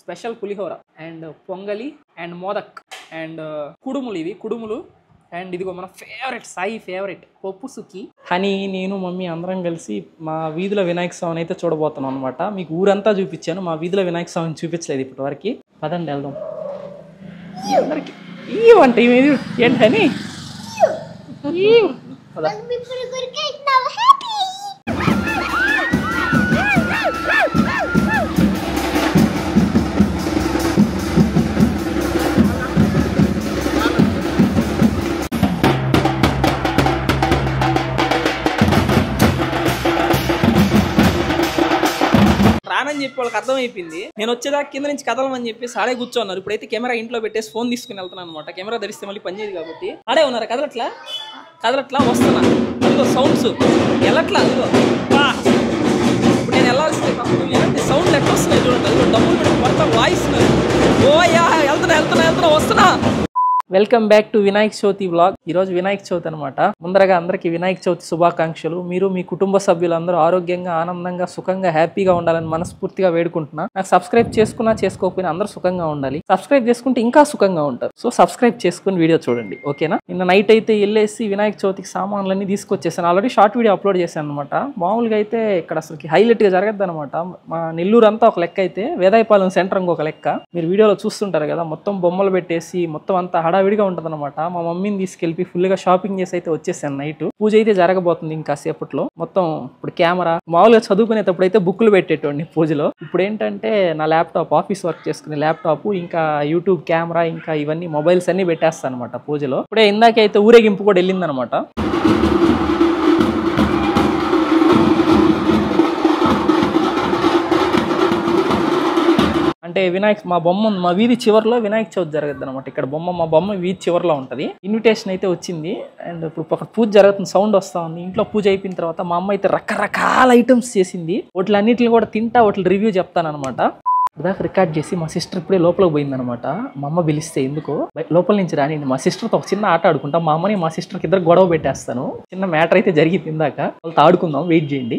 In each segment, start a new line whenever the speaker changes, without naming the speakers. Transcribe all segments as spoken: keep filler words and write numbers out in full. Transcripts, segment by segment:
Special pulihora and pongali and modak and కుడుములు. ఇవి కుడుములు అండ్ ఇదిగో మన ఫేవరెట్ సాయి ఫేవరెట్ పప్పు సుక్కి. హనీ నేను మమ్మీ అందరం కలిసి మా వీధిలో వినాయక స్వామిని అయితే చూడబోతున్నాం అనమాట. మీకు ఊరంతా చూపించాను, మా వీధిలో వినాయక స్వామిని చూపించలేదు ఇప్పటి వరకు. పదండి వెళ్దాం. అందరికి ఈ వంట ఏంటి హనీ? రానని చెప్పి వాళ్ళకి అర్థమైపోయింది. నేను వచ్చేదాకా కింద నుంచి కదలమని చెప్పి ఆడే కూర్చోన్నారు. ఇప్పుడైతే కెమెరా ఇంట్లో పెట్టేసి ఫోన్ తీసుకుని వెళ్తున్నాను అనమాట. కెమెరా ధరిస్తే మళ్ళీ పనిచేయదు కాబట్టి ఆడే ఉన్నారు. కదలట్లా కదలట్లా వస్తున్నా. అదిగో సౌండ్స్ వెళ్ళట్లా. అదిగో ఇప్పుడు నేను వెళ్ళాల్సింది సౌండ్లు ఎట్లా వస్తున్నాయి చూడండి. అదిగో డబ్బులు పెట్టి మొత్తం వాయిస్ ఓయా వెళ్తున్నా వెళ్తున్నా వెళ్తున్నా వస్తున్నా. Welcome back to Vinayaka Chavithi vlog. ఈ రోజు వినాయక చవితి అనమాట. ముందరగా అందరికి వినాయక చవితి శుభాకాంక్షలు. మీరు మీ కుటుంబ సభ్యులందరూ ఆరోగ్యంగా ఆనందంగా సుఖంగా హ్యాపీగా ఉండాలని మనస్ఫూర్తిగా వేడుకుంటున్నా. నాకు సబ్స్క్రైబ్ చేసుకున్నా చేసుకోకపోయినా అందరూ సుఖంగా ఉండాలి. సబ్స్క్రైబ్ చేసుకుంటే ఇంకా సుఖంగా ఉంటారు. సో సబ్స్క్రైబ్ చేసుకుని వీడియో చూడండి, ఓకేనా? నిన్న నైట్ అయితే వెళ్ళేసి వినాయక చవితికి సామాన్లన్నీ తీసుకొచ్చేసాను. ఆల్రెడీ షార్ట్ వీడియో అప్లోడ్ చేశాను అనమాట. మామూలుగా అయితే ఇక్కడ అసలు హైలైట్ గా జరగద్దు అనమాట. మా నెల్లూరు అంతా ఒక లెక్క అయితే వేదాయపాలెం సెంటర్ ఇంకొక లెక్క. మీరు వీడియోలో చూస్తుంటారు కదా, మొత్తం బొమ్మలు పెట్టేసి మొత్తం అంతా హడావిడిగా ఉంటది అనమాట. మా మమ్మీని తీసుకెళ్ళి ఫుల్ గా షాపింగ్ చేసి అయితే వచ్చేసాను. నైట్ పూజ అయితే జరగబోతుంది ఇంకా సేపట్లో. మొత్తం ఇప్పుడు కెమెరా మామూలుగా చదువుకునేటప్పుడు అయితే బుక్లు పెట్టేటోండి పూజలో. ఇప్పుడు ఏంటంటే నా ల్యాప్టాప్ ఆఫీస్ వర్క్ చేసుకునే ల్యాప్టాప్ ఇంకా యూట్యూబ్ కెమెరా ఇంకా ఇవన్నీ మొబైల్స్ అన్ని పెట్టేస్తాను అనమాట పూజలో. ఇప్పుడే ఇందాకైతే ఊరేగింపు కూడా వెళ్ళింది అనమాట. అంటే వినాయక్ మా బొమ్మ మా వీధి చివరిలో వినాయక చవితి జరగద్దు అనమాట. ఇక్కడ బొమ్మ మా బొమ్మ వీధి చివరిలో ఉంటుంది. ఇన్విటేషన్ అయితే వచ్చింది అండ్ ఇప్పుడు ఒక పూజ జరుగుతుంది. సౌండ్ వస్తా ఉంది. ఇంట్లో పూజ అయిపోయిన తర్వాత మా అమ్మ అయితే రకరకాల ఐటమ్స్ చేసింది. వాటి అన్నింటిని కూడా తింటా వాటి రివ్యూ చెప్తాను అనమాట. దాకా రికార్డ్ చేసి మా సిస్టర్ ఇప్పుడే లోపలికి పోయిందనమాట. మా అమ్మ పిలిస్తే ఎందుకో లోపల నుంచి రానింది. మా సిస్టర్తో ఒక చిన్న ఆట ఆడుకుంటా. మా అమ్మని మా సిస్టర్కి ఇద్దరు గొడవ పెట్టేస్తాను. చిన్న మ్యాటర్ అయితే జరిగింది ఇందాక. వాళ్ళతో ఆడుకుందాం, వెయిట్ చేయండి.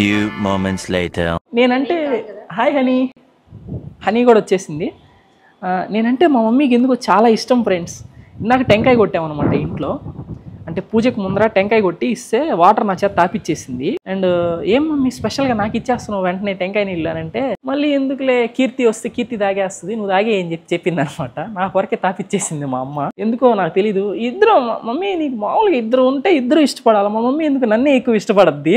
నేనంటే హాయ్ హనీ. హనీ కూడా వచ్చేసింది. నేనంటే మా మమ్మీకి ఎందుకో చాలా ఇష్టం ఫ్రెండ్స్. ఇందాక టెంకాయ కొట్టామన్నమాట ఇంట్లో. అంటే పూజకు ముందర టెంకాయ కొట్టి ఇస్తే వాటర్ నా చేత తాపిచ్చేసింది. అండ్ ఏం మమ్మీ స్పెషల్గా నాకు ఇచ్చేస్తున్నావు వెంటనే టెంకాయ నీళ్ళు అని అంటే, మళ్ళీ ఎందుకులే కీర్తి వస్తే కీర్తి తాగేస్తుంది, నువ్వు తాగే అని చెప్పి చెప్పింది అనమాట. నాకు వరకే తాపిచ్చేసింది మా అమ్మ. ఎందుకో నాకు తెలీదు. ఇద్దరు మమ్మీ నీకు మామూలుగా ఇద్దరు ఉంటే ఇద్దరు ఇష్టపడాలి. మా మమ్మీ ఎందుకు నన్నే ఎక్కువ ఇష్టపడద్ది.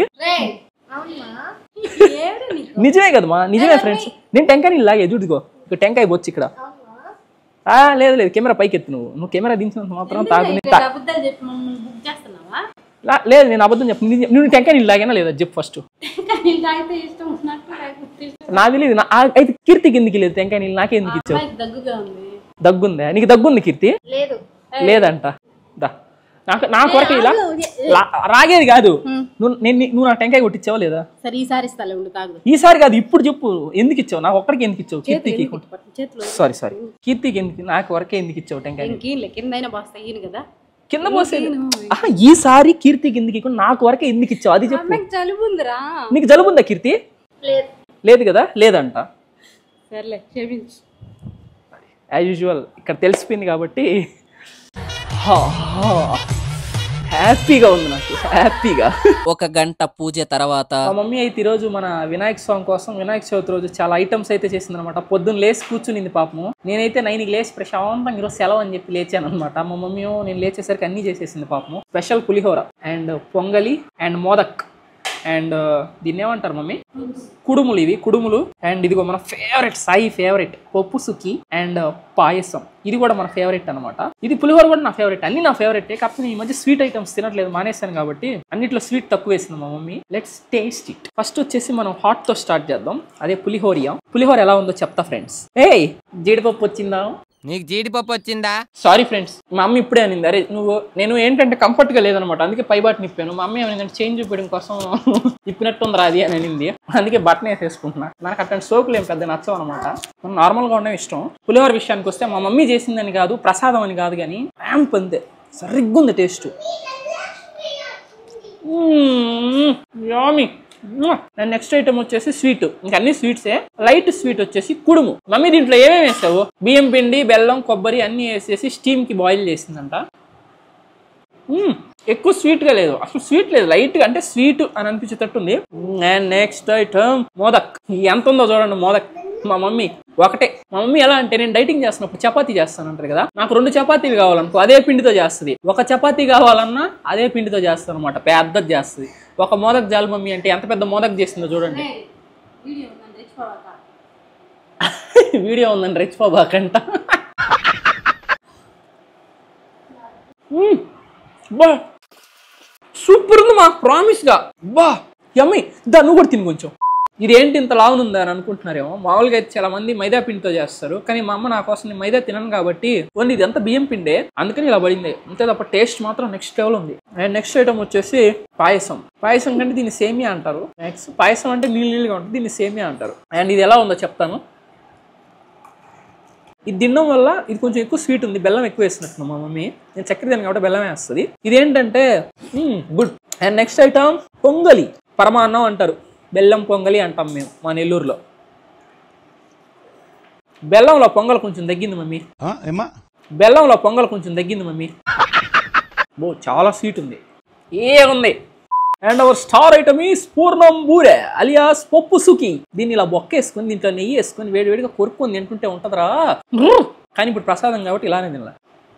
నిజమే కదమ్మా, నిజమే ఫ్రెండ్స్. నేను టెంకాయ నీళ్ళు లాగే చూడుకో, ఇక్కడ టెంకాయ బొచ్చు ఇక్కడ. లేదు లేదు కెమెరా పైకి ఎత్తు. నువ్వు నువ్వు కెమెరా దించినంత మాత్రం తాగు. లేదు నేను అబద్ధం చెప్పు. నువ్వు టెంకాయ నీళ్ళు లాగేనా లేదా చెప్పు ఫస్ట్. నాకు తెలియదు. అయితే కీర్తికి ఎందుకు లేదు టెంకాయ నీళ్ళు? నాకే ఎందుకు ఇచ్చావు? దగ్గుందా నీకు? దగ్గుంది కీర్తి? లేదంట. దా నాకు నాకు వరకు ఇలా రాగేది కాదు. నువ్వు నువ్వు నా టెంకాయ కొట్టించావా లేదా? ఈసారి కాదు ఇప్పుడు చెప్పు. ఎందుకు ఇచ్చావు? నాకు ఒక్కడికి ఎందుకు ఇచ్చావు? కీర్తికి సారీ సారీ కీర్తికి ఎందుకు? నాకు వరకే ఎందుకు ఇచ్చావు టెంకాయ? కింద పోసేది. ఈసారి కీర్తికి ఎందుకు ఇవ్వకుండా నాకు వరకే ఎందుకు ఇచ్చావు అది చెప్పు. నీకు జలుబుందా కీర్తి? లేదు కదా? లేదంట. యాజ్ యూజువల్ ఇక్కడ తెలిసిపోయింది కాబట్టి హ్యాపీగా ఉంది నాకు, హ్యాపీగా. ఒక గంట పూజ తర్వాత మా మమ్మీ అయితే ఈరోజు మన వినాయక స్వామి కోసం వినాయక చవితి రోజు చాలా ఐటమ్స్ అయితే చేసింది అనమాట. పొద్దున్న లేచి కూర్చునింది పాపము. నేనైతే నైన్కి లేచి ప్రశాంతంగా ఈరోజు సెలవు అని చెప్పి లేచాను అనమాట. మా మమ్మీ నేను లేచేసరికి అన్ని చేసేసింది పాపము. Special pulihora and pongali and modak and దీన్ని ఏమంటారు మమ్మీ? కుడుములు. ఇవి కుడుములు అండ్ ఇదిగో మన ఫేవరెట్ సాయి ఫేవరెట్ పప్పు సుక్కి అండ్ పాయసం. ఇది కూడా మన ఫేవరెట్ అనమాట. ఇది పులిహోర కూడా నా ఫేవరెట్. అన్ని నా ఫేవరెట్. కాకపోతే ఈ మధ్య స్వీట్ ఐటమ్స్ తినట్లేదు, మానేసాను కాబట్టి అన్నిట్లో స్వీట్ తక్కువ వేసింది మా mummy. Let's taste it. First వచ్చేసి మనం హాట్ తో స్టార్ట్ చేద్దాం. అదే పులిహోరియా. పులిహోర ఎలా ఉందో చెప్తా ఫ్రెండ్స్. ఏయ్ జీడిపప్పు వచ్చిందా?
నీకు జీడిపప్పు వచ్చిందా?
సారీ ఫ్రెండ్స్, మా అమ్మ ఇప్పుడే అనింది. అరే నువ్వు నేను ఏంటంటే కంఫర్ట్ గా లేదనమాట, అందుకే పై బటన్ నిప్పాను. మా అమ్మ ఏమైందంటే చేంజ్ చూపించడం కోసం ఇప్పినట్టుంది రాది అని అనింది. అందుకే బటన్ వేసేసుకుంటున్నా. నాకు అట్లాంటి సోకులు ఏం పెద్ద నచ్చవు అనమాట. నార్మల్ గా ఉండడం ఇష్టం. పులిహోర విషయానికి వస్తే మా మమ్మీ చేసిందని కాదు, ప్రసాదం అని కాదు, కానీ ర్యాంప్ అంతే సరిగ్గుంది taste. Yummy and next item వచ్చేసి స్వీట్, ఇంకా అన్ని స్వీట్సే. లైట్ స్వీట్ వచ్చేసి కుడుము. మమ్మీ దీంట్లో ఏమేమి వేసావు? బియ్యం పిండి, బెల్లం, కొబ్బరి అన్ని వేసేసి స్టీమ్ కి బాయిల్ చేసిందంట. ఎక్కువ స్వీట్ గా లేదు, అసలు స్వీట్ లేదు, లైట్ గా అంటే స్వీట్ అని అనిపించేటట్టుంది. And next item modak. ఎంత ఉందో చూడండి మోదక్. మా మమ్మీ ఒకటే. మా మమ్మీ ఎలా అంటే నేను డైటింగ్ చేస్తున్నప్పుడు చపాతీ చేస్తాను అంటారు కదా, నాకు రెండు చపాతీలు కావాలనుకో అదే పిండితో చేస్తుంది. ఒక చపాతీ కావాలన్నా అదే పిండితో చేస్తాను అనమాట, పెద్దది చేస్తుంది. ఒక మోదక్ జాలు మమ్మీ అంటే ఎంత పెద్ద మోదక్ చేసిందో చూడండి. వీడియో ఉందని రెచ్చిపోబాకంట. బా సూపర్ ఉంది మా, ప్రామిస్ గా. బా యమ్మీ. దా నువ్వు కూడా తిని కొంచెం. ఇదేంటి ఇంత లావునుందా అని అనుకుంటున్నారేమో. మామూలుగా అయితే చాలా మంది మైదా పిండితో చేస్తారు, కానీ మా అమ్మ నా కోసం నేను మైదా తినను కాబట్టి ఓన్లీ ఇది అంతా బియ్యం పిండే, అందుకని ఇలా పడింది అంతే తప్ప టేస్ట్ మాత్రం నెక్స్ట్ లెవెల్ ఉంది. అండ్ నెక్స్ట్ ఐటమ్ వచ్చేసి పాయసం. పాయసం కంటే దీన్ని సేమియా అంటారు. నెక్స్ట్ పాయసం అంటే నీళ్ళు నీళ్ళుగా ఉంటుంది, దీన్ని సేమియా అంటారు. అండ్ ఇది ఎలా ఉందో చెప్తాను. ఇది తినడం వల్ల ఇది కొంచెం ఎక్కువ స్వీట్ ఉంది, బెల్లం ఎక్కువ వేసినట్టు మా మమ్మీ. నేను చక్కెర తినను కాబట్టి బెల్లమే వేస్తుంది. ఇదేంటంటే గుడ్. అండ్ నెక్స్ట్ ఐటమ్ పొంగలి, పరమాన్నం అంటారు. బెల్లం పొంగలి అంటాం మేము మా నెల్లూరులో. బెల్లంలో పొంగల్ కొంచెం తగ్గింది మమ్మీ, బెల్లంలో పొంగల్ కొంచెం తగ్గింది మమ్మీ. బో చాలా స్వీట్ ఉంది, ఏ ఉంది. And our star item is purnam boore alias పప్పు సుకి. దీన్ని ఇలా బొక్కేసుకొని దీంట్లో నెయ్యి వేసుకొని వేడి వేడిగా కొరుక్కొని తింటుంటే ఉంటుందిరా. కానీ ఇప్పుడు ప్రసాదం కాబట్టి ఇలానే తినాలి.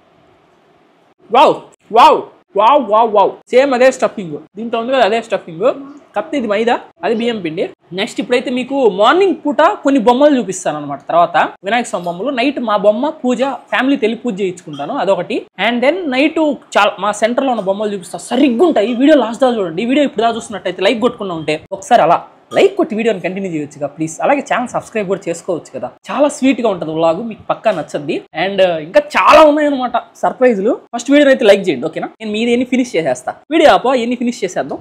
Wow wow wow wow wow. Same అదే స్టఫింగ్ దీంట్లో ఉంది కదా, అదే స్టఫింగ్. కాకపోతే ఇది మైదా, అది బియ్యం పిండి. నెక్స్ట్ ఇప్పుడైతే మీకు మార్నింగ్ పూట కొన్ని బొమ్మలు చూపిస్తాను అనమాట. తర్వాత వినాయక స్వామి బొమ్మలు. నైట్ మా బొమ్మ పూజ, ఫ్యామిలీ తెలియ పూజ చేయించుకుంటాను, అదొకటి. అండ్ దెన్ నైట్ చాలా మా సెంటర్ లో ఉన్న బొమ్మలు చూపిస్తాను, సరిగ్గా ఉంటాయి. ఈ వీడియో లాస్ట్ దా చూడండి. ఈ వీడియో ఇప్పుడు దా చూస్తున్నట్టయితే లైక్ కొట్టుకున్నా ఉంటే ఒకసారి అలా లైక్ కొట్టి వీడియోని కంటిన్యూ చేయొచ్చుగా ప్లీజ్. అలాగే ఛానల్ సబ్స్క్రైబ్ కూడా చేసుకోవచ్చు కదా. చాలా స్వీట్ గా ఉంటుంది వ్లాగ్, మీకు పక్కా నచ్చద్ది. అండ్ ఇంకా చాలా ఉన్నాయి అనమాట సర్ప్రైజ్లు. ఫస్ట్ వీడియో అయితే లైక్ చేయండి ఓకేనా. నేను మీది ఎన్ని ఫినిష్ చేసేస్తా. వీడియో ఆపో, ఎన్ని ఫినిష్ చేసేద్దాం.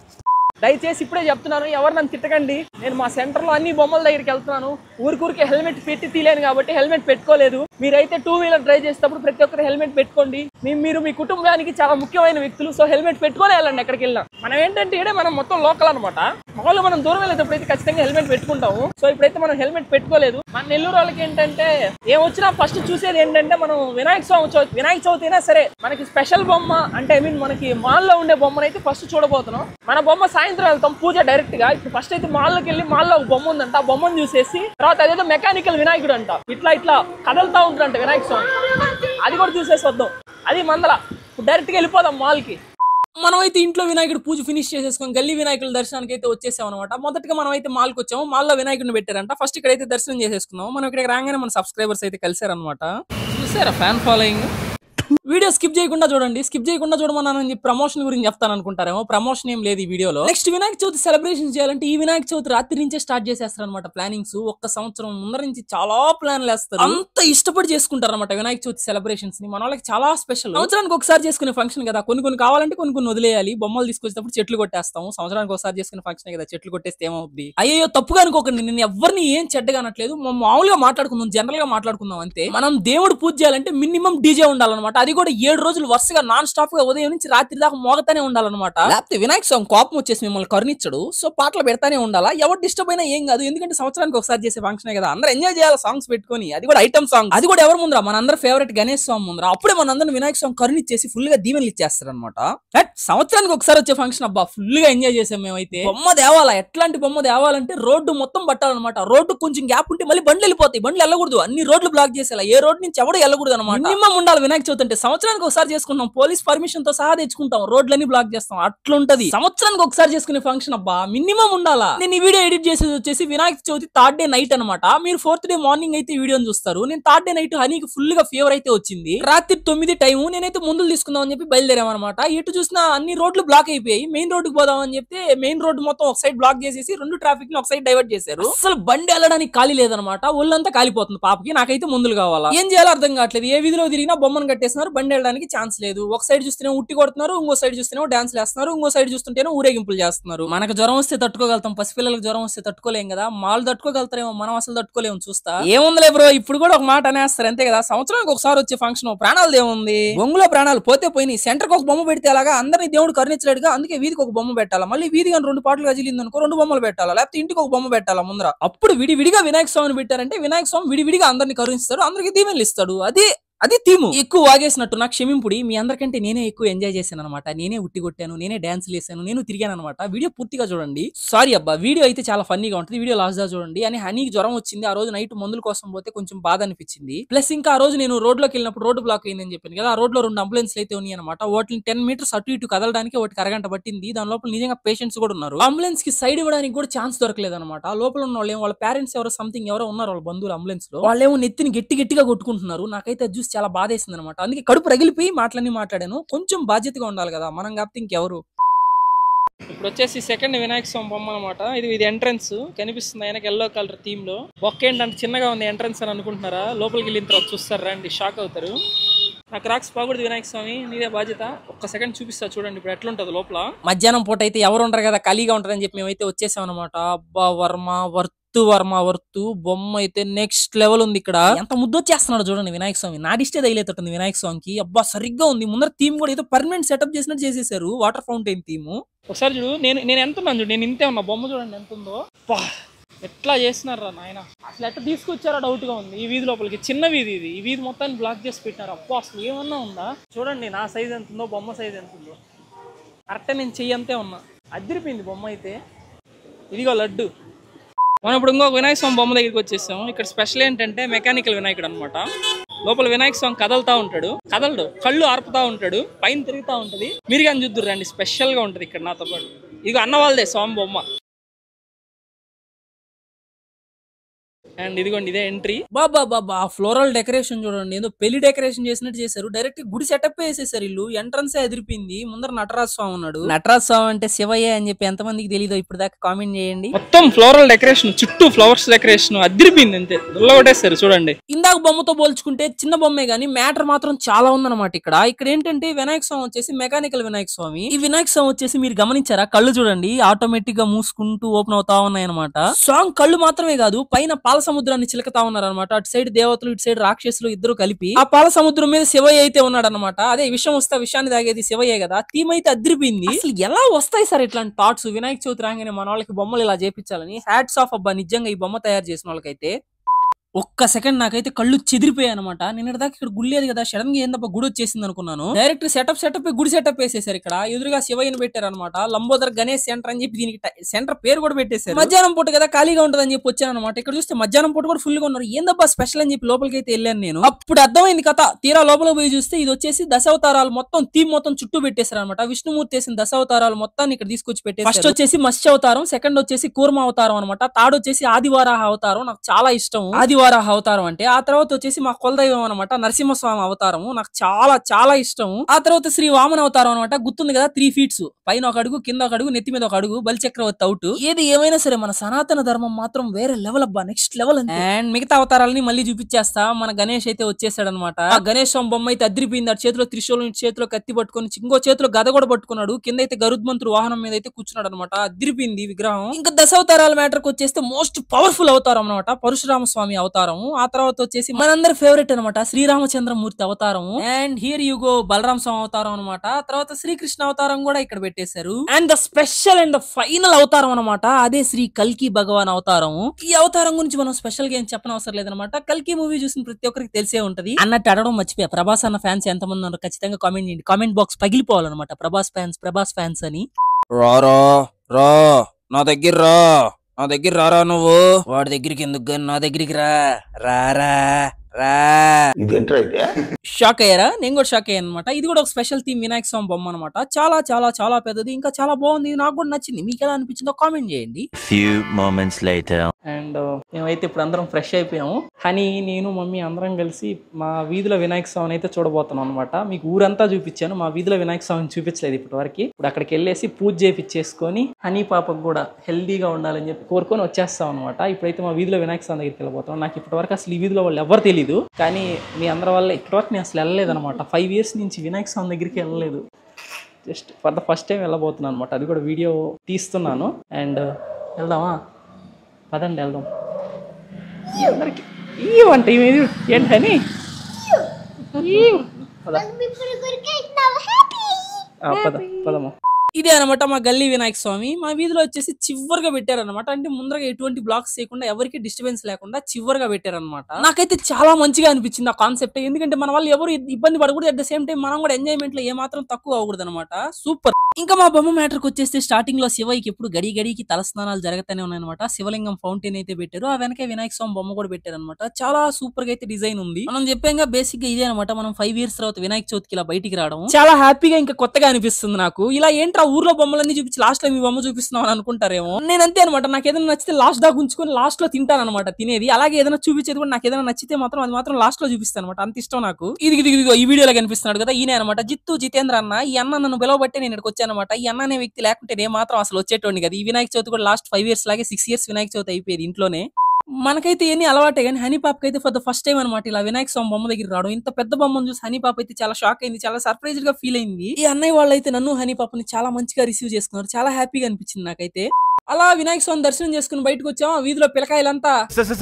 దయచేసి ఇప్పుడే చెప్తున్నాను, ఎవరు నన్ను తిట్టకండి. నేను మా సెంటర్లో అన్ని బొమ్మల దగ్గరికి వెళ్తున్నాను. ఊరికూరికి హెల్మెట్ పెట్టి తీలేను కాబట్టి హెల్మెట్ పెట్టుకోలేదు. మీరైతే టూ వీలర్ డ్రైవ్ చేసేటప్పుడు ప్రతి ఒక్కరు హెల్మెట్ పెట్టుకోండి. మీరు మీ కుటుంబానికి చాలా ముఖ్యమైన వ్యక్తులు, సో హెల్మెట్ పెట్టుకొని వెళ్ళండి ఎక్కడికి వెళ్ళినా. మనం ఏంటంటే ఇడే మనం మొత్తం లోకల్ అనమాట. మామూలుగా మనం దూరం వెళ్ళేటప్పుడు అయితే ఖచ్చితంగా హెల్మెట్ పెట్టుకుంటాము. సో ఇప్పుడైతే మనం హెల్మెట్ పెట్టుకోలేదు. మన నెల్లూరు వాళ్ళకి ఏంటంటే ఏం వచ్చినా ఫస్ట్ చూసేది ఏంటంటే మనం వినాయక స్వామి చవితి వినాయక చవితి అయినా సరే మనకి స్పెషల్ బొమ్మ అంటే ఐ మీన్ మనకి మాల్లో ఉండే బొమ్మను అయితే ఫస్ట్ చూడబోతున్నాం. మన బొమ్మ సాయంత్రం వెళ్తాం పూజ డైరెక్ట్ గా. ఇప్పుడు ఫస్ట్ అయితే మాల్లోకి వెళ్ళి మాల్లో ఒక బొమ్మ ఉందంట, ఆ బొమ్మను చూసేసి తర్వాత అదేదో మెకానికల్ వినాయకుడు అంట, ఇట్లా ఇట్లా కదలుతా ఉంటాడంట వినాయక స్వామి, అది కూడా చూసేసి వద్దాం. అది మందల డైరెక్ట్ గా వెళ్ళిపోదాం మాల్ కి. మనం అయితే ఇంట్లో వినాయకుడు పూజ ఫినిష్ చేసేసుకొని గల్లీ వినాయకుల దర్శనానికి అయితే వచ్చేసాం అనమాట. మొదటగా మనం అయితే మాల్కి వచ్చాము. మాల్లో వినాయకుడిని పెట్టారంట. ఫస్ట్ ఇక్కడైతే దర్శనం చేసేసుకున్నాము. మనం ఇక్కడ రాగానే మన సబ్స్క్రైబర్స్ అయితే కలిసారనమాట. చూసారా ఫ్యాన్ ఫాలోయింగ్. వీడియో స్కిప్ చేయకుండా చూడండి. స్కిప్ చేయకుండా చూడమన్నానని చెప్పి ప్రమోషన్ గురించి చెప్తాను అనుకుంటారేమో, ప్రమోషన్ ఏం లేదు ఈ వీడియోలో. నెక్స్ట్ వినాయక చవితి సెలబ్రేషన్ చేయాలంటే ఈ వినాయక చవితి రాత్రి నుంచే స్టార్ట్ చేసేస్తారు అనమాట ప్లానింగ్స్. ఒక్క సంవత్సరం ముందర నుంచి చాలా ప్లాన్లు వేస్తారు. అంత ఇష్టపడి చేసుకుంటారు అనమాట వినాయక చవితి సెలబ్రేషన్స్ ని. మన వాళ్ళకి చాలా స్పెషల్. సంవత్సరానికి ఒకసారి చేసుకునే ఫంక్షన్ కదా, కొన్ని కొన్ని కావాలంటే కొన్ని కొన్ని వదిలేయాలి. బొమ్మలు తీసుకొచ్చేటప్పుడు చెట్లు కొట్టేస్తాము. సంవత్సరానికి ఒకసారి చేసుకునే ఫంక్షన్ కదా, చెట్లు కొట్టేస్తే ఏమవుద్ది? అయ్యో తప్పుగా అనుకోకండి, నేను ఎవరిని ఏం చెడ్డగా అనట్లేదు. మామూలుగా మాట్లాడుకుందాం, జనరల్ గా మాట్లాడుకుందాం అంతే. మనం దేవుడు పూజ చేయాలంటే మినిమం డీజే ఉండాలన్నమాట. అది కూడా ఏడు రోజులు వరుసగా నాన్ స్టాప్ గా ఉదయం నుంచి రాత్రి దాకా మోగతానే ఉండాలన్నమాట. లేకపోతే వినాయక స్వామి కోపం వచ్చేసి మిమ్మల్ని కరుణించడు. సో పాటలు పెడతానే ఉండాలా. ఎవరు డిస్టర్బ్ అయినా ఏం కాదు, ఎందుకంటే సంవత్సరానికి ఒకసారి చేసే ఫంక్షన్ కదా, అందరూ ఎంజాయ్ చేయాలి సాంగ్స్ పెట్టుకొని. అది కూడా ఐటమ్ సాంగ్, అది కూడా ఎవరు ముందర మన అందరూ ఫేవరెట్ గణేష్ స్వామి ముందర. అప్పుడే మన అందరిని వినాయక స్వామి కరుణించేసి ఫుల్ గా దీవెనలు ఇచ్చేస్తారు అనమాట. సంవత్సరానికి ఒకసారి వచ్చే ఫంక్షన్ అబ్బా ఫుల్ గా ఎంజాయ్ చేసాం మేమైతే. బొమ్మ దేవాలా, ఎట్లాంటి బొమ్మ దేవాలంటే రోడ్డు మొత్తం పట్టాలన్నమాట. రోడ్డు కొంచెం గ్యాప్ ఉంటే మళ్ళీ బండ్లు వెళ్ళిపోతాయి, బండ్లు వెళ్ళకూడదు, అన్ని రోడ్లు బ్లాక్ చేసేలా. ఏ రోడ్ నుంచి ఎవడో వెళ్ళకూడదు అనమాట. మినిమం ఉండాలి వినాయక చవితి అంటే. సంవత్సరానికి ఒకసారి చేసుకుంటాం, పోలీస్ పర్మిషన్ తో సహా తెచ్చుకుంటాం, రోడ్లన్నీ బ్లాక్ చేస్తాం, అట్లుంటది. సంవత్సరానికి ఒకసారి చేసుకునే ఫంక్షన్ అబ్బా మినిమం ఉండాలా. నేను ఈ వీడియో ఎడిట్ చేసేది వచ్చేసి Vinayaka Chavithi third day night అనమాట. మీరు ఫోర్త్ డే మార్నింగ్ అయితే వీడియోని చూస్తారు. నేను థర్డ్ డే నైట్ హనీకి ఫుల్ గా ఫీవర్ అయితే వచ్చింది. రాత్రి తొమ్మిది టైము నేనైతే ముందులు తీసుకుందాం అని చెప్పి బయలుదేరామన్నమాట. ఎటు చూసినా అన్ని రోడ్లు బ్లాక్ అయిపోయాయి. మెయిన్ రోడ్డుకి పోదాం అని చెప్తే మెయిన్ రోడ్డు మొత్తం ఒక సైడ్ బ్లాక్ చేసేసి రెండు ట్రాఫిక్ ని ఒక సైడ్ డైవర్ట్ చేశారు. అసలు బండి వెళ్ళడానికి ఖాళీ లేదనమాట. ఒళ్ళంతా కాలిపోతుంది పాపకి. నాకైతే ముందులు కావాలా, ఏం చేయాలో అర్థం కావట్లేదు. ఏ వీధిలో తిరిగినా బొమ్మను కట్టేస్తున్నారు, బండి వెళ్ళడానికి ఛాన్స్ లేదు. ఒక సైడ్ చూస్తేనే ఉట్టి కొడుతున్నారు, ఇంకో సైడ్ చూస్తేనే డాన్స్ వేస్తున్నారు, ఇంకో సైడ్ చూస్తుంటేనే ఊరేగింపులు చేస్తున్నారు. మనకు జ్వరం వస్తే తట్టుకోగలుగుతాం, పసిపిల్లలకు జ్వరం వస్తే తట్టుకోలేం కదా, మాలు తట్టుకోగలుగుతారేమో, మనం అసలు తట్టుకోలేము. చూస్తా ఏముందిలే బ్రో, ఇప్పుడు కూడా ఒక మాట అనేస్తారు అంతే కదా, సంవత్సరానికి ఒకసారి వచ్చే ఫంక్షన్, ప్రాణాలు ఏముంది, బొంగులో ప్రాణాలు పోతే పోయినాయి. సెంటర్ కి ఒక బొమ్మ పెడితే అలాగా అందరినీ దేవుడు కరుణించలేడుగా, అందుకే వీధికి ఒక బొమ్మ పెట్టాలా, మళ్ళీ వీధి కానీ రెండు పాటలు గజిలింది అనుకో రెండు బొమ్మలు పెట్టాలా, లేకపోతే ఇంటికి ఒక బొమ్మ పెట్టాలా ముందర. అప్పుడు విడివిడిగా వినాయక స్వామిని పెట్టారంటే వినాయక స్వామి విడివిడిగా అందరినీ కరుణిస్తాడు, అందరికి దీవెనలు ఇస్తాడు. అది అది థీము. ఎక్కువ వాగేసినట్టు నాకు క్షమింపుడి, మీ అందరికంటే నేనే ఎక్కువ ఎంజాయ్ చేశాను అనమాట. నేనే ఉట్టి కొట్టాను, నేనే డాన్స్ వేసాను, నేను తిరిగాను అనమాట. వీడియో పూర్తిగా చూడండి. సారీ అబ్బా, వీడియో అయితే చాలా ఫన్నీగా ఉంటుంది, వీడియో లాస్ట్ దా చూడండి. అని హనీకి జ్వరం వచ్చింది, ఆ రోజు నైట్ మందుల కోసం పోతే కొంచెం బాధ అనిపించింది. ప్లస్ ఇంకా ఆ రోజు నేను రోడ్ లోకి వెళ్ళినప్పుడు రోడ్డు బ్లాక్ అయిందని చెప్పాను కదా, ఆ రోడ్ లో రెండు అంబులెన్స్లు అయితే ఉన్నాయి అనమాట. వాటిని టెన్ మీటర్స్ అటు ఇటు కదలడానికి ఒకటి అరగంట పట్టింది. దాని లోపల నిజంగా పేషెంట్స్ కూడా ఉన్నారు. అంబులెన్స్ కి సైడ్ ఇవ్వడానికి కూడా ఛాన్స్ దొరకలేదు అనమాట. లోపల ఉన్న వాళ్ళు వాళ్ళ పేరెంట్స్ ఎవరో సంథింగ్ ఎవరో ఉన్నారు వాళ్ళ బంధువులు అంబులెన్స్ లో, వాళ్ళేమో నెత్తిని గట్టి గట్టిగా కొట్టుకుంటున్నారు. నాకైతే అది చూసి చాలా బాధ వేసింది అనమాట. అందుకే కడుపు రగిలిపోయి మాటలన్నీ మాట్లాడాను. కొంచెం బాధ్యతగా ఉండాలి కదా మనం, కాకపోతే ఇంకెవరు. ఇప్పుడు వచ్చేసి సెకండ్ వినాయక స్వామి బొమ్మ అనమాట. ఇది ఇది ఎంట్రన్స్ కనిపిస్తుంది ఆయనకి ఎల్లో కలర్ థీమ్ లో. బొక్క ఏంటంటే చిన్నగా ఉంది ఎంట్రన్స్ అని అనుకుంటున్నారా, లోపలికి వెళ్ళిన తర్వాత చూస్తారు రండి, షాక్ అవుతారు. నాకు రాక్స్ పోకూడదు వినాయక స్వామి, నీదే బాధ్యత. ఒక్క సెకండ్ చూపిస్తా చూడండి ఇప్పుడు ఎట్లుంటది లోపల. మధ్యాహ్నం పూట అయితే ఎవరు ఉండరు కదా, ఖాళీగా ఉంటదని చెప్పి మేమైతే వచ్చేసాం అనమాట. అబ్బా వర్మ వర్త్ వర్మ వర్తు బొమ్మ అయితే నెక్స్ట్ లెవెల్ ఉంది. ఇక్కడ ఎంత ముద్దు వచ్చేస్తున్నాడు చూడండి వినాయక స్వామి, నాడిష్టే తగిలేతుంది వినాయక స్వామికి. అబ్బా సరిగ్గా ఉంది. ముందర థీమ్ కూడా ఏదో పర్మనెంట్ సెటప్ చేసినట్టు చేసేసారు, వాటర్ ఫౌంటైన్ థీమ్. ఒకసారి చూడు, నేను నేను ఎంత ఉన్నాను చూడు, నేను ఇంతే ఉన్నా. బొమ్మ చూడండి ఎంత ఉందో. ఎట్లా చేస్తున్నారా నాయన, అసలు ఎట్లా తీసుకొచ్చారో డౌట్ గా ఉంది. ఈ వీధి లోపలికి చిన్న వీధి ఇది, ఈ వీధి మొత్తాన్ని బ్లాక్ చేసి పెట్టినారు. అబ్బా అసలు ఏమన్నా ఉందా చూడండి, నా సైజ్ ఎంత ఉందో, బొమ్మ సైజ్ ఎంత ఉందో కరెక్టే. నేను చెయ్యి అంతే ఉన్నా, అదిరిపోయింది బొమ్మ అయితే. ఇదిగో లడ్డు. మనం ఇప్పుడు ఇంకొక వినాయక స్వామి బొమ్మ దగ్గరికి వచ్చేసాం. ఇక్కడ స్పెషల్ ఏంటంటే మెకానికల్ వినాయకుడు అనమాట. లోపల వినాయక స్వామి కదలుతా ఉంటాడు, కదలడు, కళ్ళు ఆర్పుతా ఉంటాడు, పైన తిరుగుతా ఉంటది. మీరు కానీ చూద్దురు రండి, స్పెషల్ గా ఉంటది ఇక్కడ నాతో పాటు. ఇదిగో అన్న వాళ్ళదే స్వామి బొమ్మ. అండ్ ఇదిగోండి ఇదే ఎంట్రీ. బాబా బాబా ఫ్లోరల్ డెకరేషన్ చూడండి, ఏదో పెళ్లి డెకరేషన్ చేసినట్టు చేశారు. డైరెక్ట్ గుడి సెటప్ వేసేసారు ఇల్లు. ఎంట్రన్స్ ఎదిరిపోయింది. ముందర నటరాజ స్వామి ఉన్నాడు. నటరాజ స్వామి అంటే శివయ్య అని చెప్పి ఎంతమందికి తెలియదో ఇప్పుడు దాకా కామెంట్ చేయండి. మొత్తం ఫ్లోరల్ డెకరేషన్, చుట్టూ ఫ్లవర్స్ డెకరేషన్ అదిరిపోయింది అంతే, దుల్ల కొట్టేస్తారు చూడండి. ఇందాక బొమ్మతో పోల్చుకుంటే చిన్న బొమ్మే గానీ మ్యాటర్ మాత్రం చాలా ఉందన్నమాట. ఇక్కడ ఇక్కడ ఏంటంటే వినాయక స్వామి వచ్చేసి మెకానికల్ వినాయక స్వామి. ఈ వినాయక స్వామి వచ్చేసి మీరు గమనించారా, కళ్ళు చూడండి ఆటోమేటిక్ గా మూసుకుంటూ ఓపెన్ అవుతా ఉన్నాయి అనమాట. స్వామి కళ్ళు మాత్రమే కాదు, పైన పాల సముద్రాన్ని చిలకతా ఉన్నారనమాట. అటు సైడ్ దేవతలు, ఇటు సైడ్ రాక్షసులు ఇద్దరు కలిపి ఆ పాల సముద్రం మీద శివయ్య అయితే ఉన్నాడు అనమాట. అదే విషయం వస్తే విషయాన్ని తాగేది శివయ్య కదా. థీమ్ అయితే అదిరిపోయింది. అసలు ఎలా వస్తాయి సార్ ఇట్లాంటి థాట్స్, వినాయక చవితి రాగానే మన వాళ్ళకి బొమ్మలు ఇలా చేపించాలని. హ్యాట్స్ ఆఫ్ అబ్బా నిజంగా ఈ బొమ్మ తయారు చేసిన వాళ్ళకైతే. ఒక్క సెకండ్ నాకైతే కళ్ళు చెదిరిపోయాయి అనమాట. నేను దాకా ఇక్కడ గుడి లేదు కదా, సడన్ గా ఏందబ్బా గుడి వచ్చేసింది అనుకున్నాను. డైరెక్ట్ సెటప్ సెటప్ గుడి సెటప్ వేసేసారు. ఇక్కడ ఎదురుగా శివయ్యను పెట్టారు అనమాట. లంబోదర్ గణేష్ సెంటర్ అని చెప్పి దీనికి సెంటర్ పేరు కూడా పెట్టేశారు. మధ్యాహ్నం పూట కదా ఖాళీగా ఉంటది అని చెప్పి వచ్చాను అనమాట. ఇక్కడ చూస్తే మధ్యాహ్నం పూట కూడా ఫుల్ గా ఉన్నారు. ఏందబ్బా స్పెషల్ అని చెప్పి లోపలికి అయితే వెళ్ళాను నేను. అప్పుడు అర్థమైంది కథ. తీరా లోపల పోయి చూస్తే ఇది వచ్చేసి దశావతారాలు మొత్తం థీమ్ మొత్తం చుట్టూ పెట్టేశారు అనమాట. విష్ణుమూర్తి వేసిన దశావతారాలు మొత్తాన్ని ఇక్కడ తీసుకొచ్చి పెట్టేశారు. ఫస్ట్ వచ్చేసి మత్స్య అవతారం, సెకండ్ వచ్చేసి కూర్మ అవతారం అనమాట, థర్డ్ వచ్చేసి ఆదివారాహ అవతారం. నాకు చాలా ఇష్టం ఆదివారాహ అవతారం అంటే. ఆ తర్వాత వచ్చేసి మా కులదైవం అనమాట నరసింహస్వామి అవతారము, నాకు చాలా చాలా ఇష్టం. ఆ తర్వాత శ్రీ వామన అవతారం అనమాట, గుర్తుంది కదా, త్రీ ఫీట్స్ పైన ఒక అడుగు, కింద ఒక అడుగు, నెత్తి మీద ఒక అడుగు, బలిచక్రవర్తి అవుట్. ఏది ఏమైనా సరే మన సనాతన ధర్మం మాత్రం వేరే లెవెల్ అబ్బా, నెక్స్ట్ లెవెల్. అండ్ మిగతా అవతారాలని మళ్ళీ చూపించేస్తా. మన గణేష్ అయితే వచ్చేసాడు అనమాట. ఆ గణేష్ స్వామి బొమ్మ అయితే అదిరిపోయింది. అటు చేతిలో త్రిశూలం, ఇటు చేతిలో కత్తి పట్టుకొని, ఇంకో చేతిలో గద కూడా పట్టుకున్నాడు. కింద అయితే గరుత్మంతుడు వాహనం మీద అయితే కూర్చున్నాడు అనమాట. అదిరిపోయింది విగ్రహం. ఇంకా దశావతారాల మ్యాటర్ కి వచ్చేస్తే మోస్ట్ పవర్ఫుల్ అవతారం అనమాట పరశురామ స్వామి అవతారం. ఆ తర్వాత వచ్చేసి మనందరి ఫేవరెట్ అనమాట శ్రీరామచంద్రమూర్తి అవతారం. And here you go Balarama Swami అవతారం అనమాట. తర్వాత శ్రీకృష్ణ అవతారం కూడా ఇక్కడ పెట్టేశారు. And the special and the final అవతారం అనమాట, అదే శ్రీ కల్కి భగవాన్ అవతారం. ఈ అవతారం గురించి మనం స్పెషల్ గా ఏం చెప్పనవసరం లేదనమాట. కల్కి మూవీ చూసిన ప్రతి ఒక్కరికి తెలిసే ఉంటది. అన్నట్టు అడగడం మర్చిపోయా, ప్రభాస్ అన్న ఫ్యాన్స్ ఎంతమంది ఉన్నారు ఖచ్చితంగా కామెంట్ చేయండి. కామెంట్ బాక్స్ పగిలిపోవాలన్నమాట ప్రభాస్ ఫ్యాన్స్ ప్రభాస్ ఫ్యాన్స్ అని. రారా రా నా దగ్గర రా, నా దగ్గర రారా, నువ్వు వాడి దగ్గరికి ఎందుకు గాని నా దగ్గరికి రా, రారా రా. షాక్ అయ్యారా? నేను కూడా షాక్ అయ్యాను అనమాట. ఇది కూడా ఒక స్పెషల్ థీమ్ వినాయక స్వామి బొమ్మ అనమాట. చాలా చాలా చాలా పెద్దది, ఇంకా చాలా బాగుంది, నాకు కూడా నచ్చింది. మీకు ఎలా అనిపించిందో కామెంట్ చేయండి.
Few moments later.
అండ్ మేమైతే ఇప్పుడు అందరం ఫ్రెష్ అయిపోయాము. హనీ, నేను, మమ్మీ అందరం కలిసి మా వీధిలో వినాయక స్వామిని అయితే చూడబోతున్నాం అనమాట. మీకు ఊరంతా చూపించాను, మా వీధిలో వినాయక స్వామిని చూపించలేదు ఇప్పటి వరకు. ఇప్పుడు అక్కడికి వెళ్ళేసి పూజ చేపించేసుకొని హనీ పాపకు కూడా హెల్దీగా ఉండాలని చెప్పి కోరుకొని వచ్చేస్తాం అనమాట. ఇప్పుడైతే మా వీధిలో వినాయక స్వామి దగ్గరికి వెళ్ళిపోతాం. నాకు ఇప్పటి వరకు అసలు ఈ వీధిలో వాళ్ళు ఎవరు తెలియదు, కానీ మీ అందరి వల్ల ఇప్పటి వరకు నేను అసలు వెళ్ళలేదు అనమాట. ఫైవ్ ఇయర్స్ నుంచి వినాయక స్వామి దగ్గరికి వెళ్ళలేదు. Just for the first time వెళ్ళబోతున్నాను అనమాట. అది కూడా వీడియో తీస్తున్నాను. అండ్ వెళ్దామా? పదండి వెళ్దాం. అందరికి ఈ వంట ఏమేది ఏంటని పద పదమ్మా. ఇదే అనమాట మా గల్లీ వినాయక స్వామి. మా వీధిలో వచ్చేసి చివరిగా పెట్టారనమాట. అంటే ముందరగా ఎటువంటి బ్లాక్స్ చేయకుండా ఎవరికి డిస్టర్బెన్స్ లేకుండా చివరిగా పెట్టారనమాట. నాకైతే చాలా మంచిగా అనిపించింది ఆ కాన్సెప్ట్. ఎందుకంటే మన వాళ్ళు ఎవరు ఇబ్బంది పడకూడదు, అట్ ద సేమ్ టైం మనం కూడా ఎంజాయ్మెంట్ లో ఏ మాత్రం తక్కువ అవ్వకూడదు అనమాట. సూపర్. ఇంకా మా బొమ్మ మ్యాటర్కి వచ్చేస్తే స్టార్టింగ్ లో శివయ్యకి ఎప్పుడు గడి గడికి తలస్నానాలు జరుగుతూనే ఉన్నాయన్నమాట. శివలింగం ఫౌంటైన్ అయితే పెట్టారు, ఆ వెనక వినాయక స్వామి బొమ్మ కూడా పెట్టారు అనమాట. చాలా సూపర్ గా అయితే డిజైన్ ఉంది. మనం చెప్పాక బేసిక్ గా ఇదే అనమాట. మనం ఫైవ్ ఇయర్స్ తర్వాత వినాయక చవితికి ఇలా బయటికి రావడం చాలా హ్యాపీగా ఇంకా కొత్తగా అనిపిస్తుంది నాకు. ఇలా ఏంటి ఆ ఊర్లో బొమ్మలన్నీ చూపించి లాస్ట్ లో మీ బొమ్మ చూపిస్తున్నాం అని అనుకుంటారేమో. నేను అంతే అనమాట. నాకు ఏదైనా నచ్చితే లాస్ట్ దాకా ఉంచుకొని లాస్ట్ లో తింటాను అనమాట తినేది. అలాగే ఏదైనా చూపించేది కూడా నాకు ఏదైనా నచ్చితే మాత్రం అది మాత్రం లాస్ట్ లో చూపిస్తాను అనమాట. అంత ఇష్టం నాకు. ఇది ఇదిగో ఈ వీడియోలో కనిపిస్తున్నాడు కదా, ఈయన అనమాట జిత్తు జితేంద్ర అన్న. ఈ అన్న నన్ను పిలవబట్టే నేను ఇక్కడికి వచ్చాను అనమాట. ఈ అన్న అనే వ్యక్తి లేకుంటే నేను మాత్రం అసలు వచ్చేటోండి కదా. ఈ వినాయక చవితి కూడా లాస్ట్ ఫైవ్ ఇయర్స్ లాగే సిక్స్ ఇయర్స్ వినాయక చవితి అయిపోయేది ఇంట్లోనే. మనకైతే ఎన్ని అలవాటే కానీ హనీ పాపకి అయితే ఫర్ ద ఫస్ట్ టైం అనమాట ఇలా వినాయక స్వామి బొమ్మ దగ్గర రావడం. ఇంత పెద్ద బొమ్మను చూసి హనీ పాప అయితే చాలా షాక్ అయింది, చాలా సర్ప్రైజ్డ్ గా ఫీల్ అయింది. ఈ అన్నయ్య వాళ్ళు అయితే నన్ను హనీ పాపని చాలా మంచిగా రిసీవ్ చేసుకున్నారు. చాలా హ్యాపీగా అనిపించింది నాకైతే. అలా వినాయక స్వామి దర్శనం చేసుకుని బయటకు వచ్చాము. వీధిలో పిల్లకాయలంతా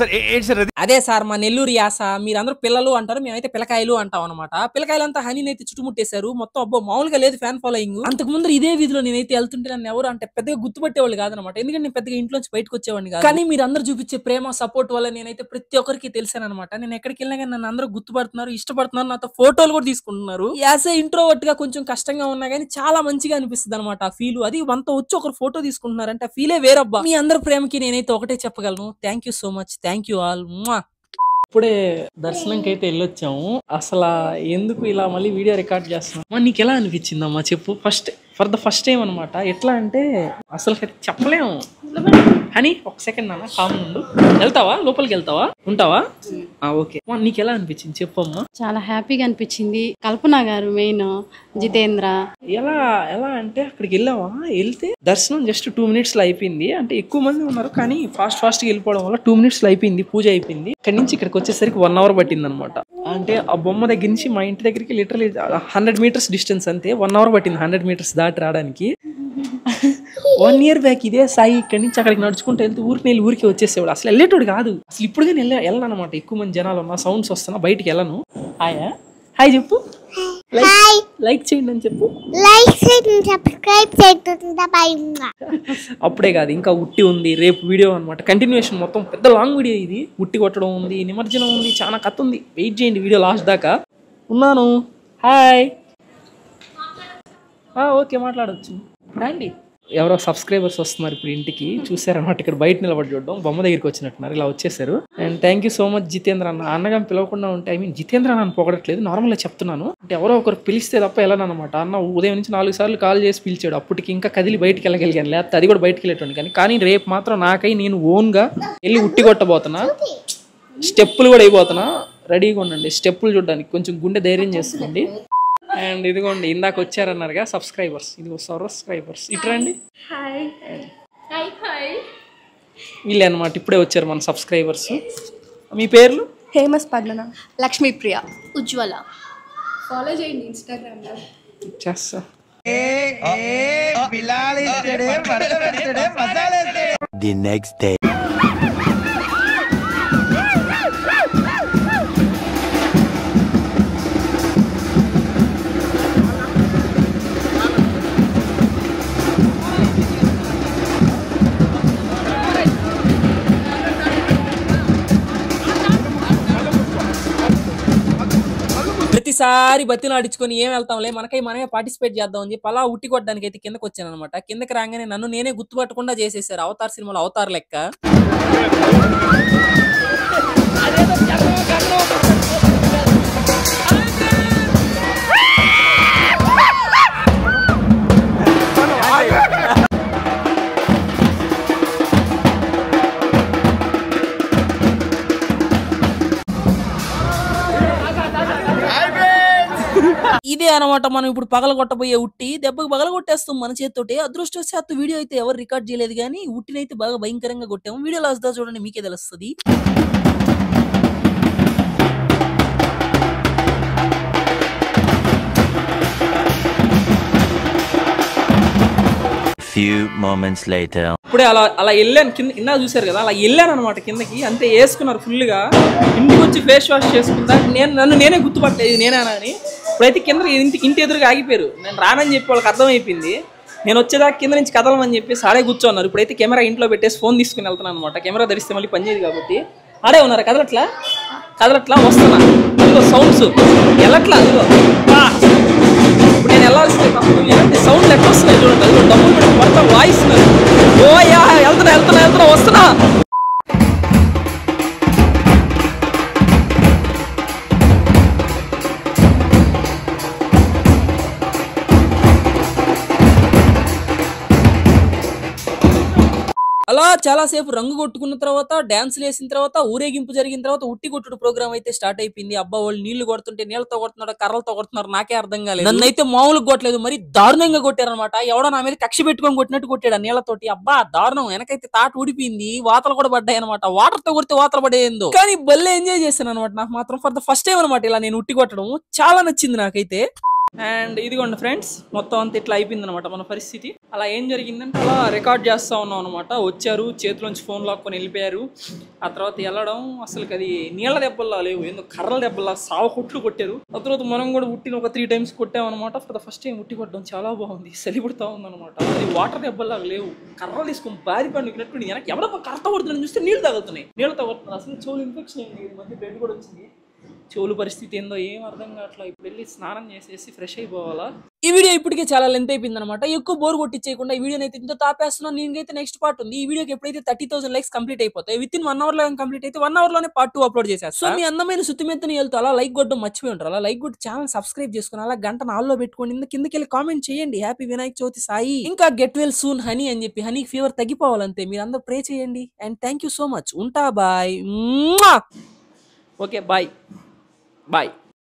అదే సార్ మా నెల్లూరు యాస, మీరందరూ పిల్లలు అంటారు, మేమైతే పిల్లకాయలు అంటాం అనమాట. పిల్లకాయలంతా హనీని అయితే చుట్టుముట్టేశారు. మొత్తం అబ్బో మామూలుగా లేదు ఫ్యాన్ ఫాలోయింగ్. అంతకు ముందు ఇదే వీధిలో నేనైతే వెళ్తుంటే నన్ను ఎవరు అంటే పెద్దగా గుర్తుపట్టేవాళ్ళు కాదనమాట. ఎందుకంటే నేను పెద్దగా ఇంట్లోంచి బయటకు వచ్చేవాడిని కాదు. కానీ మీరు అందరూ చూపించే ప్రేమ సపోర్ట్ వల్ల నేనైతే ప్రతి ఒక్కరికి తెలిసాను అనమాట. నేను ఎక్కడికి వెళ్ళినా కానీ నన్ను అందరూ గుర్తుపడుతున్నారు, ఇష్టపడుతున్నారు, నాతో ఫోటోలు కూడా తీసుకుంటున్నారు. యాసే ఇంట్రోవర్ట్ గా కొంచెం కష్టంగా ఉన్నా కానీ చాలా మంచిగా అనిపిస్తుంది అనమాట ఆ ఫీల్. అది మనతో వచ్చి ఒకరు ఫోటో తీసుకుంటున్నారు అంటే ఆ ఫీలే వేరబ్బా. మీ అందరి ప్రేమకి నేనైతే ఒకటే చెప్పగలను, thank you so much, thank you all. ఇప్పుడే దర్శనంకి అయితే వెళ్ళొచ్చాము. అసలు ఎందుకు ఇలా మళ్ళీ వీడియో రికార్డ్ చేస్తున్నాం? నీకు ఎలా అనిపించిందమ్మా చెప్పు? First for the first time అనమాట. ఎట్లా అంటే అసలు చెప్పలేము. అని ఒక సెకండ్ నాన్న కామన్ ఉండు. వెళ్తావా? లోపలికి వెళ్తావా? ఉంటావా? ఓకే. నీకు ఎలా అనిపించింది చెప్పమ్మా?
చాలా హ్యాపీగా అనిపించింది. కల్పన గారు మెయిన్, జితేంద్ర.
ఎలా ఎలా అంటే అక్కడికి వెళ్ళావా? వెళ్తే దర్శనం జస్ట్ టూ మినిట్స్ లో అయిపోయింది. అంటే ఎక్కువ మంది ఉన్నారు కానీ ఫాస్ట్ ఫాస్ట్ గా వెళ్ళిపోవడం వల్ల టూ మినిట్స్ లో అయిపోయింది. పూజ అయిపోయింది. ఇక్కడ నుంచి ఇక్కడికి వచ్చేసరికి వన్ అవర్ పట్టింది అనమాట. అంటే ఆ బొమ్మ దగ్గర నుంచి మా ఇంటి దగ్గరికి లిటరలీ హండ్రెడ్ మీటర్స్ డిస్టెన్స్ అంతే. వన్ అవర్ పట్టింది హండ్రెడ్ మీటర్స్ దాటి రావడానికి. వన్ ఇయర్ బ్యాక్ ఇదే సాయి ఇక్కడి నుంచి అక్కడికి నడుచుకుంటూ వెళ్తే ఊరికి వెళ్ళి ఊరికి వచ్చేసేవాడు. అసలు వెళ్ళేటోడు కాదు. అసలు ఇప్పుడు కానీ వెళ్ళా వెళ్ళను అనమాట. ఎక్కువ మంది జనాలు ఉన్నా, సౌండ్స్ వస్తున్నా, బయటికి వెళ్ళను. హాయ్ హాయ్ చెప్పు, లైక్ చేయండి అని చెప్పు. అప్పుడే కాదు ఇంకా ఉట్టి ఉంది, రేపు వీడియో అనమాట. కంటిన్యూషన్ మొత్తం పెద్ద లాంగ్ వీడియో ఇది. ఉట్టి కొట్టడం ఉంది, నిమజ్జనం ఉంది, చాలా కథ ఉంది. వెయిట్ చేయండి వీడియో లాస్ట్ దాకా. ఉన్నాను. హాయ్. ఓకే మాట్లాడవచ్చు రండి. ఎవరో సబ్స్క్రైబర్స్ వస్తున్నారు ఇప్పుడు ఇంటికి. చూసారనమాట ఇక్కడ బయట నిలబడి చూడడం. బొమ్మ దగ్గరికి వచ్చినట్టున్నారు, ఇలా వచ్చేసారు. And thank you so much Jitendra అన్న. అన్నగా పిలవకుండా ఉంటే, ఐ మీన్ జితేంద్ర అన్న పొగడట్లేదు, నార్మల్గా చెప్తున్నాను. అంటే ఎవరో ఒకరు పిలిస్తే తప్ప వెళ్ళనమాట. అన్న ఉదయం నుంచి నాలుగు సార్లు కాల్ చేసి పిలిచాడు. అప్పటికి ఇంకా కదిలి బయటికి వెళ్ళగలిగాను, లేకపోతే అది కూడా బయటికి వెళ్ళేటోని. కానీ కానీ రేపు మాత్రం నాకై నేను ఓన్గా వెళ్ళి ఉట్టి కొట్టబోతున్నా. స్టెప్పులు కూడా అయిపోతున్నా. రెడీగా ఉండండి స్టెప్పులు చూడడానికి. కొంచెం గుండె ధైర్యం చేసుకోండి. అండ్ ఇదిగోండి ఇందాక వచ్చారన్నారుగా సబ్స్క్రైబర్స్. ఇదిగో సబ్స్క్రైబర్స్ ఇట్రండి. వీళ్ళే అనమాట, ఇప్పుడే వచ్చారు మన సబ్స్క్రైబర్స్. మీ పేర్లు?
హేమస్ పద్మన, లక్ష్మీ ప్రియ,
ఉజ్వల.
ఫాలో చేయండి ఇన్స్టాగ్రామ్ లో.
చేస్తా.
The next day.
ప్రతిసారి బతిలాడించుకొని ఏం వెళ్తాంలే, మనకై మనమే పార్టిసిపేట్ చేద్దాం అని చెప్పి అలా ఉట్టి కొట్టడానికి అయితే కిందకు వచ్చాను అనమాట. కిందకి రాగానే నన్ను నేనే గుర్తుపట్టకుండా చేసేసారు. అవతార్ సినిమాలో అవతార్ లెక్క. ఇదే అనమాట మనం ఇప్పుడు పగల కొట్టబోయే ఉట్టి. దెబ్బకి పగల కొట్టేస్తాం మన చేతితోటి. అదృష్టవశాత్తు వీడియో అయితే ఎవరు రికార్డ్ చేయలేదు కానీ ఉట్టినైతే బాగా భయంకరంగా కొట్టాము. వీడియో లాస్ట్ దా చూడండి, మీకే తెలుస్తుంది.
few moments later.
ఇప్పుడే అలా అలా వెళ్ళాను కింద, ఇందా చూసారు కదా, అలా వెళ్ళాను అనమాట కిందకి. అంతే వేసుకున్నారు ఫుల్గా. ఇంటికి వచ్చి ఫేస్ వాష్ చేసుకుంటా నేను నన్ను నేనే గుర్తుపట్టలేదు నేనేనా అని. ఇప్పుడైతే కింద ఇంటి ఇంటి ఎదురుగా ఆగిపోయారు. నేను రానని చెప్పి వాళ్ళకి అర్థమైపోయింది. నేను వచ్చేదాకా కింద నుంచి కదలమని చెప్పి ఆడే కూర్చోన్నారు. ఇప్పుడైతే కెమెరా ఇంట్లో పెట్టేసి ఫోన్ తీసుకుని వెళ్తున్నాను అనమాట. కెమెరా ధరిస్తే మళ్ళీ పనిచేయదు కాబట్టి. ఆడే ఉన్నారు కదలట్లా కదలట్లా వస్తున్నా. ఇదిగో సౌండ్స్ ఎలట్లా, ఇదిగో ఇప్పుడు నేను వెళ్ళాల్సిందే తప్పదు. ఎలాంటి సౌండ్లు ఎట్లా వస్తున్నాయి చూడండి. అదిగో డబ్బులు పెట్టి మొత్తం వాయిస్ ఓ యా వెళ్తున్నా వెళ్తున్నా వెళ్తున్నా వస్తున్నా. అలా చాలాసేపు రంగు కొట్టుకున్న తర్వాత, డాన్సులు వేసిన తర్వాత, ఊరేగింపు జరిగిన తర్వాత ఉట్టి కొట్టుడు ప్రోగ్రామ్ అయితే స్టార్ట్ అయిపోయింది. అబ్బా వాళ్ళు నీళ్లు కొడుతుంటే నీళ్ళతో కొడుతున్నాడు, కర్రలతో కొడుతున్నారు, నాకే అర్థం కాలేదు. నన్ను అయితే మామూలుగా కొట్టలేదు, మరి దారుణంగా కొట్టారనమాట. ఎవడో నా మీద కక్ష పెట్టుకొని కొట్టినట్టు కొట్టాడు నీళ్లతోటి. అబ్బా దారుణం. వెనకైతే తాట ఊడిపోయింది, వాతలు కూడా పడ్డాయి అనమాట. వాటర్ తో కొడితే వాతలు పడేయందో కానీ భలే ఎంజాయ్ చేశాను అనమాట. నాకు మాత్రం ఫర్ ద ఫస్ట్ టైం అనమాట ఇలా నేను ఉట్టి కొట్టడం. చాలా నచ్చింది నాకైతే. అండ్ ఇదిగోండి ఫ్రెండ్స్, మొత్తం అంతా ఇట్లా అయిపోయింది అనమాట మన పరిస్థితి. అలా ఏం జరిగిందంటే అలా రికార్డ్ చేస్తూ ఉన్నాం అనమాట. వచ్చారు, చేతిలోంచి ఫోన్ లాక్కొని వెళ్ళిపోయారు. ఆ తర్వాత వెళ్ళడం అసలు అది నీళ్ళ దెబ్బల్లా లేవు, ఎందుకు కర్రల దెబ్బల్లా సావు కొట్లు కొట్టారు. ఆ తర్వాత మనం కూడా ఉట్టిని ఒక త్రీ టైమ్స్ కొట్టామన్నమాట. ఫర్ ద ఫస్ట్ టైం ఉట్టి కొట్టడం చాలా బాగుంది, సలిపుడుతూ ఉందన్నమాట. అది వాటర్ దెబ్బల్లా లేవు, కర్రలు తీసుకొని బాది పండుకున్నట్టు వెనక్కి ఎవడో కర్రతో కొడుతున్నాను చూస్తే నీళ్ళు తగ్గుతున్నాయి, నీళ్ళు తగ్గుతున్నాయి. అసలు చెవులు ఇన్ఫెక్షన్ అయింది, ఈ మధ్య బ్లడ్ కూడా వచ్చింది. చెవులు పరిస్థితి ఏందో ఏం అర్థం కావట్లా. ఇప్పుడు వెళ్ళి స్నానం చేసేసి ఫ్రెష్ అయిపోవాలా. ఈ వీడియో ఇప్పటికే చాలా లెంత్ అయిపోయింది అనమాట. ఎక్కువ బోర్ కొట్టించేయకుండా ఈ వీడియో అయితే ఇంత తాపేస్తున్నాను. నేనైతే నెక్స్ట్ పార్ట్ ఉంది. ఈ వీడియోకి ఎప్పుడైతే థర్టీ థౌసండ్ లైక్స్ కంప్లీట్ అయిపోతాయి, విత్ ఇన్ వన్ అవర్ లో కంప్లీట్ అయితే వన్ అవర్ లోనే పార్ట్ టూ అప్లోడ్ చేసేస్తాను. సో మీ అందమైన సుత్తిమెత్తని వెళ్తూ అలా లైక్ కొట్టడం మర్చిపోయి ఉంటారు. అలా లైక్ కొట్టి ఛానల్ సబ్స్క్రైబ్ చేసుకుని అలా గంట నాలుగులో పెట్టుకోండి. కిందకి వెళ్ళి కామెంట్ చేయండి హ్యాపీ వినాయక చవితి సాయి, ఇంకా గెట్ వెల్ సూన్ హనీ అని చెప్పి. హనీ ఫీవర్ తగ్గిపోవాలంతే. మీరు అందరూ ప్రే చేయండి. And thank you so much. ఉంటా బాయ్. Okay bye bye.